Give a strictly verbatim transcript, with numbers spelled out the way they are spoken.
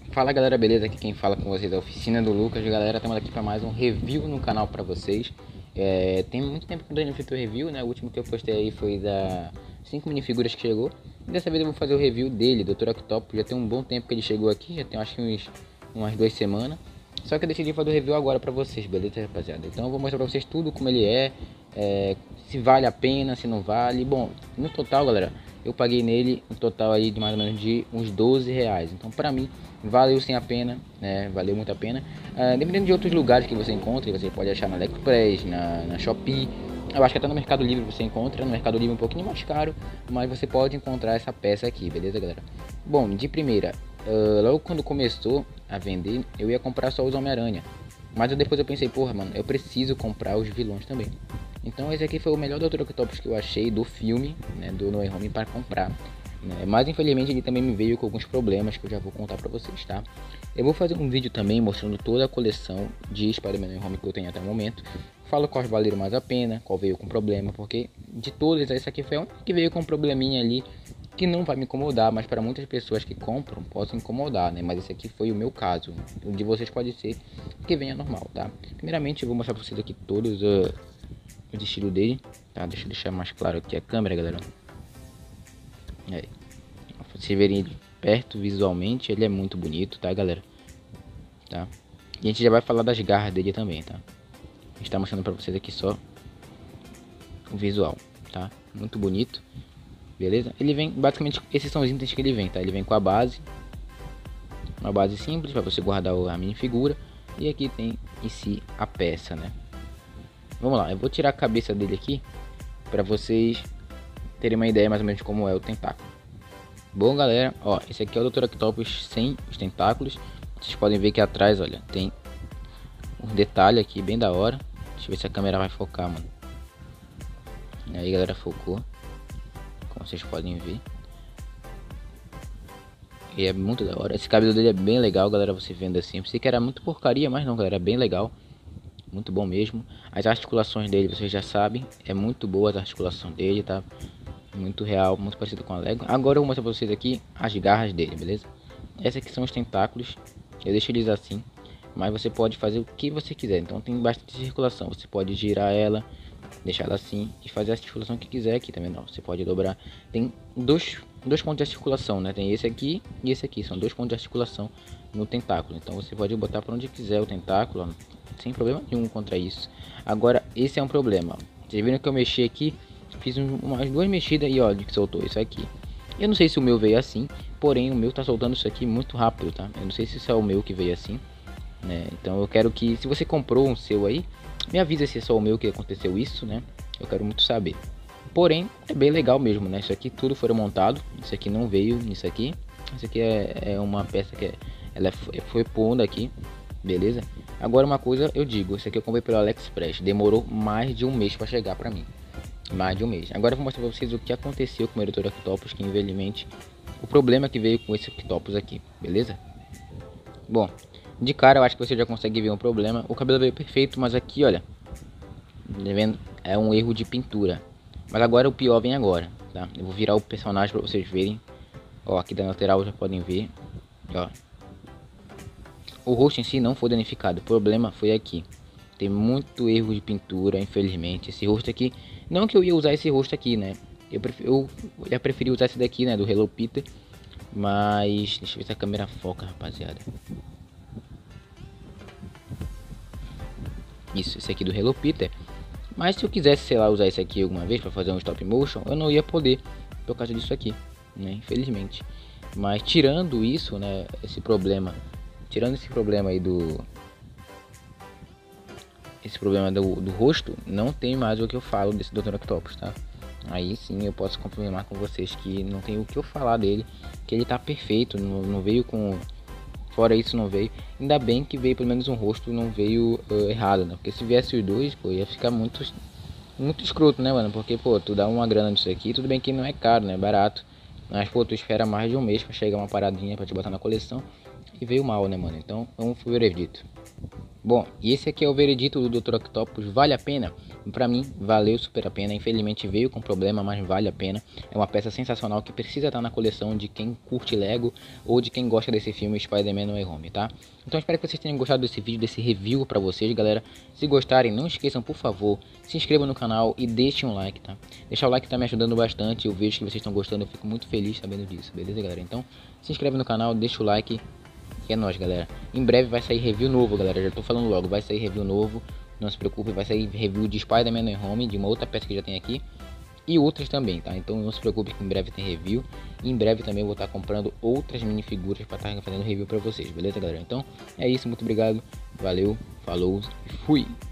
Fala galera, beleza? Aqui quem fala com vocês é a Oficina do Lucas. Galera, estamos aqui para mais um review no canal para vocês. é, Tem muito tempo que eu não fiz o review, né? O último que eu postei aí foi da cinco minifiguras que chegou. E dessa vez eu vou fazer o review dele, doutor Octopus. Já tem um bom tempo que ele chegou aqui, já tem acho que uns, umas duas semanas. Só que eu decidi fazer o review agora para vocês, beleza rapaziada? Então eu vou mostrar para vocês tudo como ele é, é, se vale a pena, se não vale. Bom, no total galera, eu paguei nele um total aí de mais ou menos de uns doze reais. Então para mim valeu sim a pena, né? Valeu muito a pena. Uh, dependendo de outros lugares que você encontre, você pode achar na AliExpress, na, na Shopee. Eu acho que até no Mercado Livre você encontra. No Mercado Livre um pouquinho mais caro, mas você pode encontrar essa peça aqui, beleza galera? Bom, de primeira, uh, logo quando começou a vender, eu ia comprar só os Homem-Aranha. Mas depois eu pensei, porra mano, eu preciso comprar os vilões também. Então esse aqui foi o melhor doutor Octopus que eu achei do filme, né, do No Way Home para comprar. Né? Mas infelizmente ele também me veio com alguns problemas que eu já vou contar pra vocês, tá? Eu vou fazer um vídeo também mostrando toda a coleção de Spider-Man No Way Home que eu tenho até o momento. Falo quais valeram mais a pena, qual veio com problema, porque de todas essa aqui foi a única que veio com um probleminha ali que não vai me incomodar, mas para muitas pessoas que compram possa incomodar, né? Mas esse aqui foi o meu caso. O de vocês pode ser que venha normal, tá? Primeiramente eu vou mostrar pra vocês aqui todos uh, os estilos dele, tá? Deixa eu deixar mais claro aqui a câmera, galera. Aí, vocês verem ele perto visualmente, ele é muito bonito, tá galera? Tá? E a gente já vai falar das garras dele também, tá? A gente tá mostrando pra vocês aqui só o visual, tá? Muito bonito, beleza? Ele vem, basicamente, esses são os itens que ele vem, tá? Ele vem com a base, uma base simples pra você guardar a minifigura. E aqui tem em si a peça, né? Vamos lá, eu vou tirar a cabeça dele aqui pra vocês terem uma ideia mais ou menos de como é o tentáculo. Bom galera, ó, esse aqui é o doutor Octopus sem os tentáculos. Vocês podem ver que atrás, olha, tem um detalhe aqui bem da hora. Deixa eu ver se a câmera vai focar, mano. E aí galera, focou, como vocês podem ver. E é muito da hora, esse cabelo dele é bem legal galera, você vendo assim. Eu pensei que era muito porcaria, mas não galera, é bem legal. Muito bom mesmo. As articulações dele, vocês já sabem, é muito boa a articulação dele, tá? Muito real, muito parecido com a Lego. Agora eu vou mostrar pra vocês aqui as garras dele, beleza? Esses aqui são os tentáculos. Eu deixo eles assim, mas você pode fazer o que você quiser. Então tem bastante circulação. Você pode girar ela, deixar ela assim e fazer a circulação que quiser aqui também. Não, você pode dobrar. Tem dois, dois pontos de articulação, né? Tem esse aqui e esse aqui. São dois pontos de articulação no tentáculo. Então você pode botar para onde quiser o tentáculo, ó, sem problema nenhum contra isso. Agora esse é um problema. Vocês viram que eu mexi aqui? Fiz umas duas mexidas e olha que soltou isso aqui. Eu não sei se o meu veio assim, porém o meu tá soltando isso aqui muito rápido, tá? Eu não sei se isso é o meu que veio assim, né? Então eu quero que, se você comprou um seu aí, me avisa se é só o meu que aconteceu isso, né? Eu quero muito saber. Porém, é bem legal mesmo, né? Isso aqui tudo foi montado, isso aqui não veio nisso aqui. Isso aqui é, é uma peça que é, ela foi, foi pondo aqui, beleza? Agora uma coisa eu digo, isso aqui eu comprei pelo AliExpress, demorou mais de um mês para chegar para mim. Mais de um mês. Agora eu vou mostrar pra vocês o que aconteceu com o meu doutor Octopus, que infelizmente o problema que veio com esse Octopus aqui, beleza? Bom, de cara eu acho que você já consegue ver um problema. O cabelo veio perfeito, mas aqui, olha, tá vendo? É um erro de pintura. Mas agora o pior vem agora, tá? Eu vou virar o personagem pra vocês verem. Ó, aqui da lateral já podem ver. Ó, o rosto em si não foi danificado, o problema foi aqui. Tem muito erro de pintura, infelizmente. Esse rosto aqui, não que eu ia usar esse rosto aqui, né? Eu, preferi, eu já preferi usar esse daqui, né? Do Hello Peter. Mas, deixa eu ver se a câmera foca, rapaziada. Isso, esse aqui do Hello Peter. Mas se eu quisesse, sei lá, usar esse aqui alguma vez para fazer um stop motion, eu não ia poder, por causa disso aqui, né? Infelizmente. Mas tirando isso, né? Esse problema, tirando esse problema aí do... Esse problema do, do rosto, não tem mais o que eu falo desse doutor Octopus, tá? Aí sim eu posso confirmar com vocês que não tem o que eu falar dele, que ele tá perfeito, não, não veio com... Fora isso não veio, ainda bem que veio pelo menos um rosto, não veio uh, errado, né? Porque se viesse os dois, pô, ia ficar muito, muito escroto, né, mano? Porque, pô, tu dá uma grana nisso aqui, tudo bem que não é caro, né? É barato. Mas, pô, tu espera mais de um mês pra chegar uma paradinha pra te botar na coleção e veio mal, né, mano? Então, vamos ver o veredito. Bom, e esse aqui é o veredito do doutor Octopus, vale a pena? Pra mim, valeu super a pena, infelizmente veio com problema, mas vale a pena. É uma peça sensacional que precisa estar na coleção de quem curte Lego ou de quem gosta desse filme Spider-Man No Way Home, tá? Então espero que vocês tenham gostado desse vídeo, desse review pra vocês, galera. Se gostarem, não esqueçam, por favor, se inscrevam no canal e deixem um like, tá? Deixar o like tá me ajudando bastante, eu vejo que vocês estão gostando, eu fico muito feliz sabendo disso, beleza, galera? Então, se inscreve no canal, deixa o like. Que é nóis, galera. Em breve vai sair review novo, galera. Já tô falando logo, vai sair review novo. Não se preocupe, vai sair review de Spider-Man No Way Home, de uma outra peça que já tem aqui. E outras também, tá? Então não se preocupe que em breve tem review. E em breve também eu vou estar comprando outras minifiguras para estar fazendo review para vocês, beleza, galera? Então é isso, muito obrigado. Valeu, falou e fui!